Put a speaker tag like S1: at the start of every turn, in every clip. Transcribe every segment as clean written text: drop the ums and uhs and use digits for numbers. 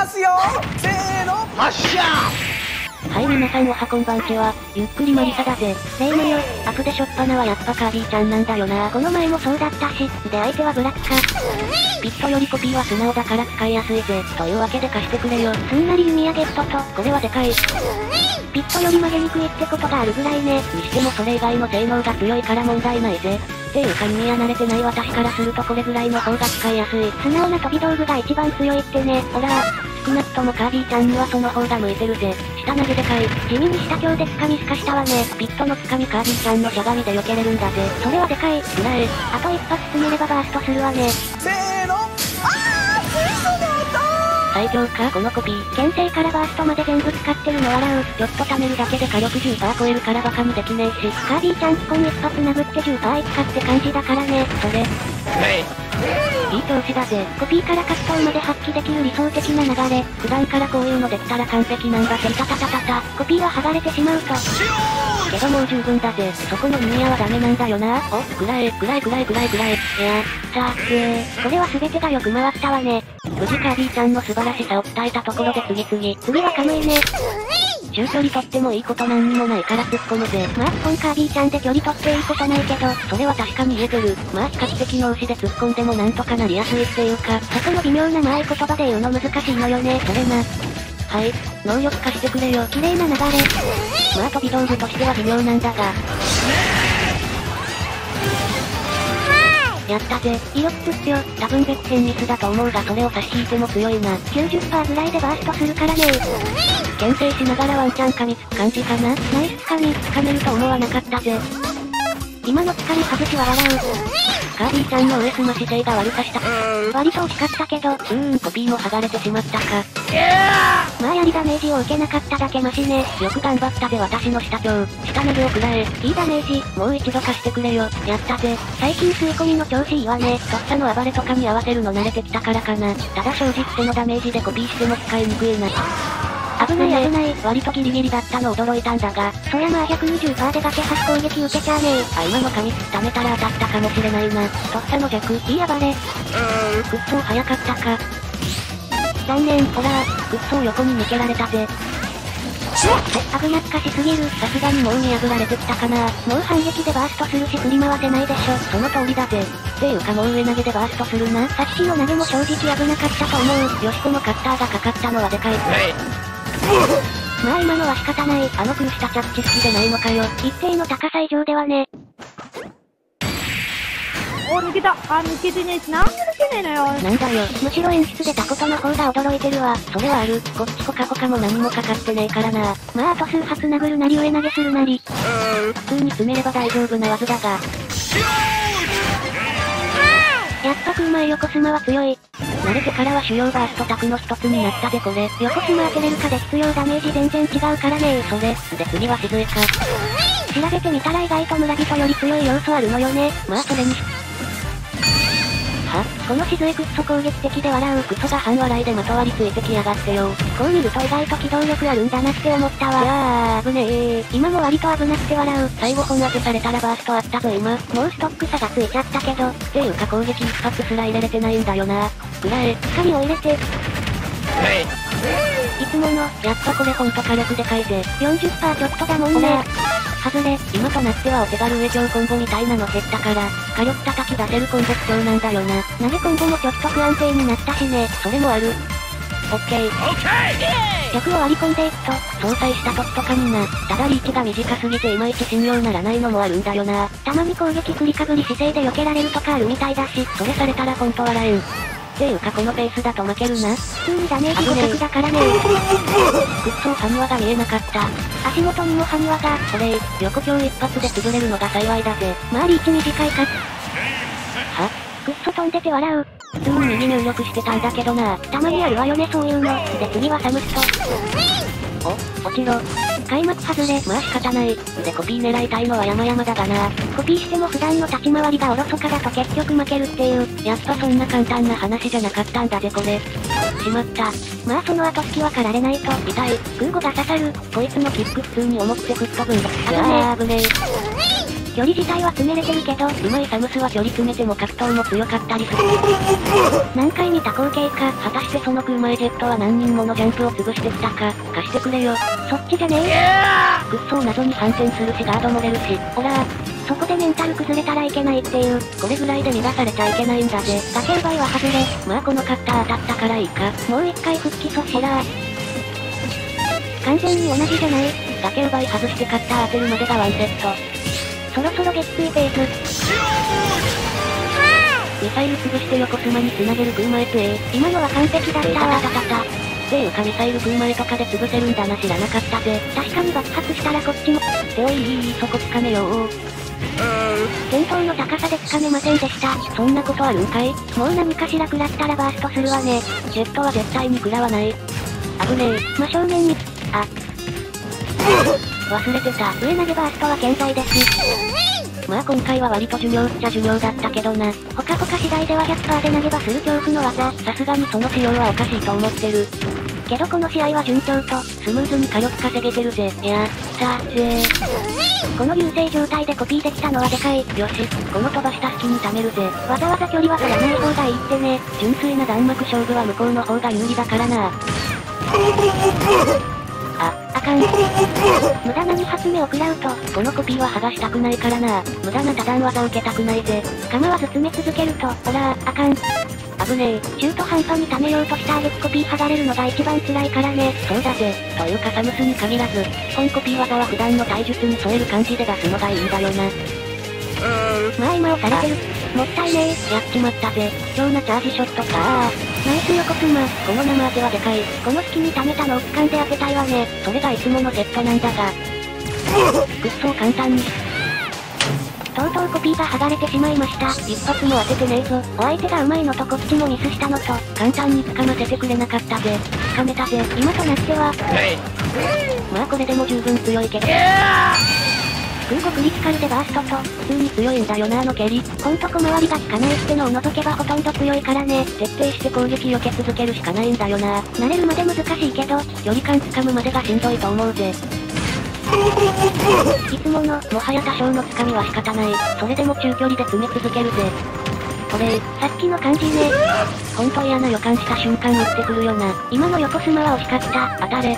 S1: ますよ。せーの、発射。
S2: はい、皆さんおはこんばんちは。ゆっくりマリサだぜ。例のよ、アプでしょっぱなはやっぱカービィちゃんなんだよな。この前もそうだったし、で相手はブラックか。ピットよりコピーは素直だから使いやすいぜ。というわけで貸してくれよ。すんなり弓矢ゲットと、これはでかい。ピットより曲げにくいってことがあるぐらいね。にしてもそれ以外の性能が強いから問題ないぜ。っていうか弓矢慣れてない私からするとこれぐらいの方が使いやすい。素直な飛び道具が一番強いってね。ほら、少なくともカービィちゃんにはその方が向いてるぜ。下投げでかい。地味に下強で掴みすかしたわね。ピットの掴みカービィちゃんのしゃがみで避けれるんだぜ。それはでかい。ぐらい。あと一発詰めればバーストするわね。
S1: せーの、水素の音。
S2: 最強かこのコピー。牽制からバーストまで全部使ってるの笑う。ちょっと貯めるだけで火力 10% 超えるからバカにできねえし。カービィちゃん基本一発殴って 10% いくかって感じだからね。それ。いい調子だぜ。コピーから格闘まで発揮できる理想的な流れ。普段からこういうのできたら完璧なんだぜ。たたたたた。コピーは剥がれてしまうと。けどもう十分だぜ。そこの弓矢はダメなんだよな。お、くらえ。やったー。これは全てがよく回ったわね。無事カービィちゃんの素晴らしさを伝えたところで次はカムイね。中距離取ってもいいことなんにもないから突っ込むぜ。まあ基本カービィちゃんで距離取っていいことないけど、それは確かに言えてる。まあ比較的脳死で突っ込んでもなんとかなりやすいっていうか、そこの微妙なまあい言葉で言うの難しいのよね。それな。はい、能力化してくれよ。綺麗な流れ。まあ飛び道具としては微妙なんだが。やったぜ。イオップっすよ。多分別戦ミスだと思うがそれを差し引いても強いな。90% ぐらいでバーストするからね。牽制しながらワンチャン噛みつく感じかな。ナイス掴み、掴めると思わなかったぜ。今の掴み外しは笑う。カービィちゃんの上スマ姿勢が悪さした。割と惜しかったけど、コピーも剥がれてしまったか。まあやりダメージを受けなかっただけマシね。よく頑張ったぜ私の下強。下投げを食らえ。いいダメージ、もう一度貸してくれよ。やったぜ。最近吸い込みの調子いいわね。とっさの暴れとかに合わせるの慣れてきたからかな。ただ正直手のダメージでコピーしても使いにくいな。危ない。割とギリギリだったの驚いたんだが、そりゃまあ120% で崖発攻撃受けちゃあねえ。今の噛みつく溜めたら当たったかもしれないな。とっさの弱、いい暴れ。くっそ早かったか。残念、ほら、くっそ横に抜けられたぜ。危なっかしすぎる。さすがにもう見破られてきたかな。もう反撃でバーストするし振り回せないでしょ。その通りだぜ。っていうかもう上投げでバーストするな。さっきの投げも正直危なかったと思う。よしこのカッターがかかったのはでかい。まあ今のは仕方ない。あの空した着地好きでないのかよ。一定の高さ以上ではね。
S3: お、抜けた。抜けてねえし、なんで抜けねえのよ。
S2: なんだよ。むしろ演出出たことの方が驚いてるわ。それはある。こっちポカポカも何もかかってねえからな。まああと数発殴るなり上投げするなり。普通に詰めれば大丈夫な技だが。やっぱ空前横スマは強い。慣れてからは主要バースト卓の一つになったぜこれ。横スマ当てれるかで必要ダメージ全然違うからねそれ。で次は静江か。調べてみたら意外と村人より強い要素あるのよね。まあそれにこの静江クッソ攻撃的で笑う。クソが半笑いでまとわりついてきやがってよ。こう見ると意外と機動力あるんだなって思ったわ。いやー危ねえ。今も割と危なくて笑う。最後本当てされたらバーストあったぞ今。もうストック差がついちゃったけど。っていうか攻撃一発すら入れれてないんだよな。ぐらえ。光を入れて。いつもの、やっぱこれほんと火力でかいぜ。40% ちょっとだもんね。外れ、今となってはお手軽上強コンボみたいなの減ったから、火力叩き出せるコンボ不調なんだよな。投げコンボもちょっと不安定になったしね。それもある。オッケー。逆を割り込んでいくと、相殺した時とかにな。ただリーチが短すぎていまいち信用ならないのもあるんだよな。たまに攻撃振りかぶり姿勢で避けられるとかあるみたいだし、それされたらほんと笑えん。っていうかこのペースだと負けるな。普通にダメージ互角だからね。くっそ埴輪が見えなかった。足元にも埴輪が、それ横強一発で潰れるのが幸いだぜ。まあリーチ短いか。は？くっそ飛んでて笑う。普通に右入力してたんだけどな。たまにあるわよねそういうの。で次はサムスト。お、落ちろ。開幕外れ、まあ仕方ない。でコピー狙いたいのは山々だがな。コピーしても普段の立ち回りがおろそかだと結局負けるっていう。やっぱそんな簡単な話じゃなかったんだぜこれ。しまった。まあその後隙はかられないと。痛い。空母が刺さる。こいつのキック普通に重くて吹っ飛ぶんだ。危ねえ。 距離自体は詰めれてるけど、うまいサムスは距離詰めても格闘も強かったりする。何回見た光景か、果たしてその空前ジェットは何人ものジャンプを潰してきたか、貸してくれよ。そっちじゃねえ。くっそー謎に反転するしガードも出るし、ほらそこでメンタル崩れたらいけないっていう、これぐらいで乱されちゃいけないんだぜ。だけ奪いは外れ、まあこのカッター当たったからいいか。もう一回復帰ほら完全に同じじゃない。だけ奪い外してカッター当てるまでがワンセット。そろそろ月水ペース。ミサイル潰して横スマに繋げる空前プエ今のは完璧だったわ。っていうかミサイル空前とかで潰せるんだな、知らなかったぜ。確かに爆発したらこっちも。っておいそこつかめよー。戦闘の高さでつかめませんでした。そんなことあるんかい。もう何かしら食らったらバーストするわね。ジェットは絶対に食らわない。危ねえ。真正面に、忘れてた。上投げバーストは健在です。まあ今回は割と寿命っちゃ寿命だったけどな。ほかほか次第では 100% で投げばする恐怖の技。さすがにその仕様はおかしいと思ってる。けどこの試合は順調と、スムーズに火力稼げてるぜ。いや、さあ、この優勢状態でコピーできたのはでかい。よし、この飛ばした隙に貯めるぜ。わざわざ距離は取らない方がいいってね。純粋な弾幕勝負は向こうの方が有利だからな。あかん。無駄な2発目を食らうと、このコピーは剥がしたくないからな。無駄な多段技受けたくないぜ。構わず詰め続けると、ほらあかん。危ねえ。中途半端に貯めようとした挙句コピー剥がれるのが一番辛いからね。そうだぜ。というかサムスに限らず、本コピー技は普段の体術に添える感じで出すのがいいんだよな。まあ今押されてる。もったいねえ。やっちまったぜ。貴重なチャージショットかナイス横スマ。この生当てはでかい。この隙に溜めたのを掴んで当てたいわね。それがいつものセットなんだが。くっそ簡単に。とうとうコピーが剥がれてしまいました。一発も当ててねえぞ。お相手が上手いのとこっちもミスしたのと、簡単に掴ませてくれなかったぜ。掴めたぜ。今となっては。まあこれでも十分強いけど。空母クリティカルでバーストと、普通に強いんだよな蹴り。ほんと小回りが効かないってのを除けばほとんど強いからね。徹底して攻撃避け続けるしかないんだよな。慣れるまで難しいけど、距離感掴むまでがしんどいと思うぜ。いつもの、もはや多少の掴みは仕方ない。それでも中距離で詰め続けるぜ。これ、さっきの感じね。ほんと嫌な予感した瞬間打ってくるよな。今の横スマは惜しかった。当たれ。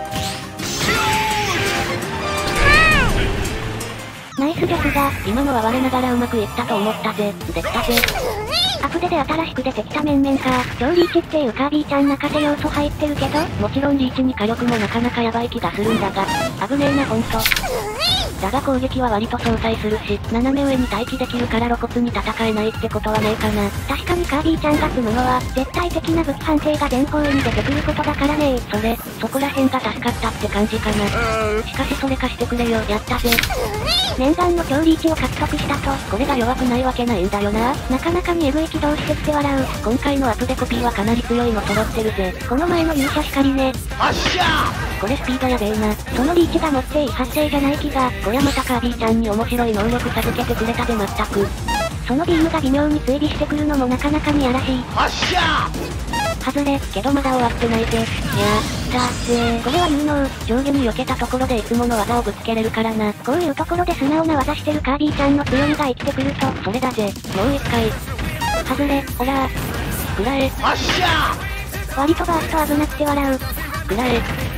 S2: ナイスですが、今のは我ながらうまくいったと思ったぜ。できたぜ。アプデで新しく出てきた面々か。超リーチっていうカービィちゃん泣かせ要素入ってるけど、もちろんリーチに火力もなかなかヤバい気がするんだが、危ねえなほんと。だが攻撃は割と相殺するし、斜め上に待機できるから露骨に戦えないってことはねえかな。確かにカービィちゃんが積むのは、絶対的な武器判定が全方位に出てくることだからねそこら辺が助かったって感じかな。しかしそれ貸してくれよ。やったぜ。念願の超リーチを獲得したと、これが弱くないわけないんだよな。なかなかにエグい起動してきて笑う。今回のアップでコピーはかなり強いの揃ってるぜ。この前の勇者光ね。これスピードやべえな。そのリーチが持っていい発生じゃない気が、こりゃまたカービィちゃんに面白い能力授けてくれたでまったく。そのビームが微妙に追尾してくるのもなかなかにやらしい。外れ、けどまだ終わってないぜ。いやこれは有能。上下に避けたところでいつもの技をぶつけれるからな。こういうところで素直な技してるカービィちゃんの強みが生きてくると、それだぜ。もう一回。外れ、ほらくらえ。割とバースト危なくて笑う。くらえ。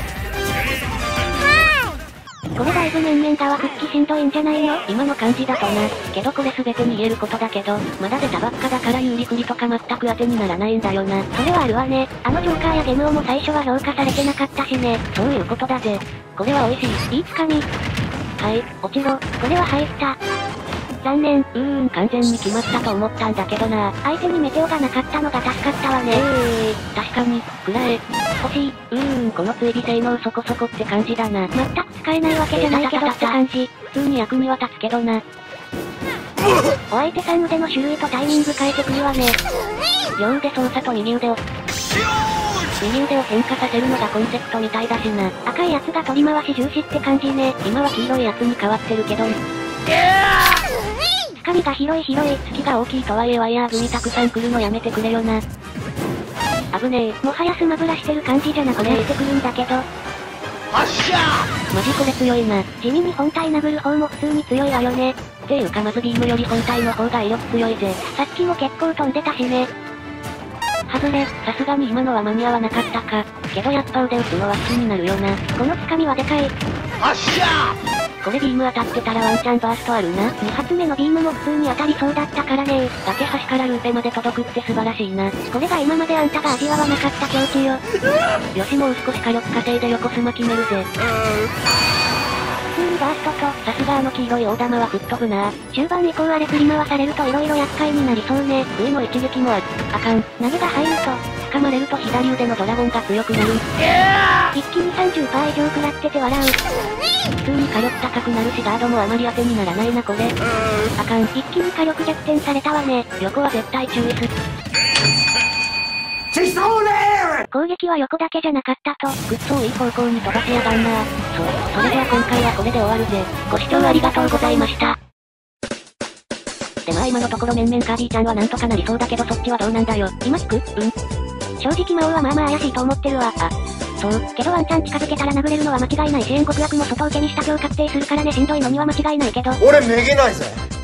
S2: これだいぶ面々側復帰しんどいんじゃないの？今の感じだとな。けどこれ全てに言えることだけど、まだ出たばっかだから有利振りとか全く当てにならないんだよな。それはあるわね。ジョーカーやゲムオも最初は評価されてなかったしね。そういうことだぜ。これは美味しい。いいつかみ。はい、落ちろ。これは入った。残念。完全に決まったと思ったんだけどな。相手にメテオがなかったのが助かったわね。確かに、くらえ。欲しい。この追尾性能そこそこって感じだな。全く使えないわけじゃないけどって感じ。普通に役には立つけどな。お相手さん腕の種類とタイミング変えてくるわね。両腕操作と右腕を変化させるのがコンセプトみたいだしな。赤いやつが取り回し重視って感じね。今は黄色いやつに変わってるけど。掴みが広い。隙が大きいとはいえワイヤー組たくさん来るのやめてくれよな。危ねえ。もはやスマブラしてる感じじゃなくねえってくるんだけど。マジこれ強いな。地味に本体殴る方も普通に強いわよね。 っていうかまずビームより本体の方が威力強いぜ。さっきも結構飛んでたしね。外れ、さすがに今のは間に合わなかったか。けどやっぱ腕打つのは好きになるよな。このつかみはでかい。これビーム当たってたらワンチャンバーストあるな。2発目のビームも普通に当たりそうだったからね。崖端からルーペまで届くって素晴らしいな。これが今まであんたが味わわなかった境地よ。よしもう少し火力稼いで横スマ決めるぜ。普通にバーストと、さすが黄色い大玉は吹っ飛ぶな。中盤以降あれ振り回されると色々厄介になりそうね。上の一撃もあかん。投げが入ると、掴まれると左腕のドラゴンが強くなる。一気に 30% 以上食らってて笑う。普通に火力高くなるしガードもあまり当てにならないなこれ。あかん。一気に火力逆転されたわね。横は絶対注意す。攻撃は横だけじゃなかったと。くっそいい方向に飛ばしやがんな。それでは今回はこれで終わるぜ。ご視聴ありがとうございました。でまあ今のところ面々カービィちゃんはなんとかなりそうだけどそっちはどうなんだよ。今引く？正直魔王はまあまあ怪しいと思ってるわ。そう。けどワンチャン近づけたら殴れるのは間違いないし、援護悪も外受けにした今日確定するからね。しんどいのには間違いないけど。
S4: 俺めげないぜ。